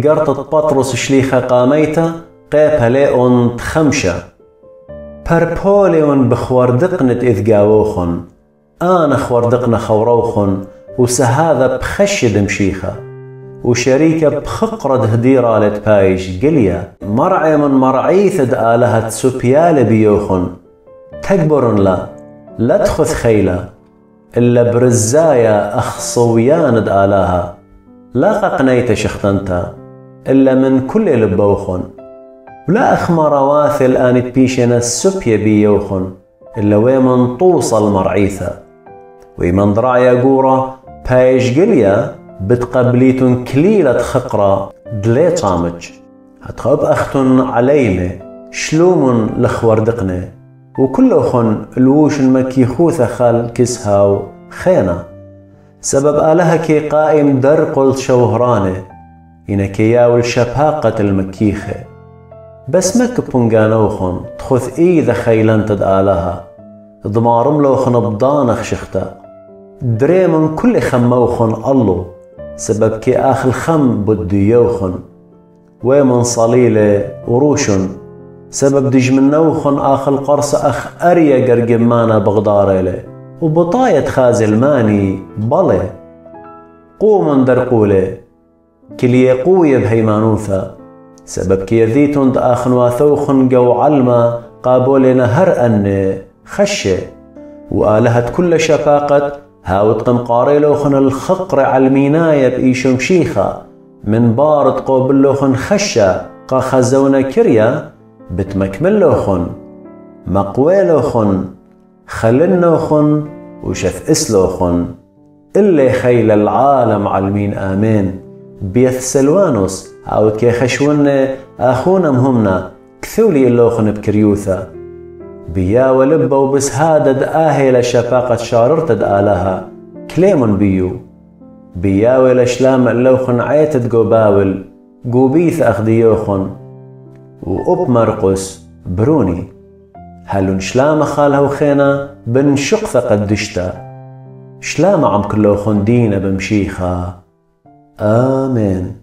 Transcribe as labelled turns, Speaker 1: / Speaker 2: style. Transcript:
Speaker 1: قرطة بطرس شليخة قاميتا قيبها ليون تخمشة بربوليون بخوردقنت إذ قاووخن أنا خوردقنا خوروخن وسهاذا بخشد مشيخة وشريكة بخقرد هديرة لتبايش قليا مرعي من مرعيثد آلهة سوبيال بيوخن تكبرن لا تخذ خيلة إلا برزايا أخصوياند آلها لا قنيت شختنتا إلا من كل لبوخن ولا أخمر واثل آنت بيشنا السبيا بيوخن إلا ويمن توصل مرعيثة ويمن ضرعيا قورة بايش قليا بتقبليتن كليلة خقرة دلي طامج هتخب أختن عليمة شلومن لخوردقنة وكلوخن الووش المكيخوثة خال كسهاو خينا سبب آلها كي قائم درقل شوهرانه إنكياول شباقة المكيخة بس مكبونغانوخن تخذ إيذا خيلان تد آلها ضمارم لوخن بضانخ شختا دريمن كل خموخن الله سبب كي آخل خم بديوخن ويمن صليلة وروشن سبب دجمنوخن آخل قرص أخ أريا قرقمانا بغداريلة وبطاية خازل ماني بلي قومن درقولة كلي قوية بهيمانوثا سبب كي يذيتن دآخن واثوخن جو علما قابولنا هر أن خشة وآلهت كل شفاقة هاوت قمقاريلوخن الخقر علميناية بإيشم شيخة من بارد قوبلوخن خشة قا خزونا كريا بتمكملوخن مقويلوخن خلنوخن وشف اسلوخن اللي خيل العالم علمين آمين بيث سلوانوس هاوت كي خشون آخونا مهمنا كثولي اللوخن بكريوثا بيا ولبا وبس هادد آهل شفاقة شاررتد آلها كليمون بيا ولشلام اللوخن عيتد قوباول قوبيث أخديوخن وأب مرقس بروني هلون شلام خالها وخينا بن شقثة قدشتا شلام عم كلوخن دينا بمشيخة آمين.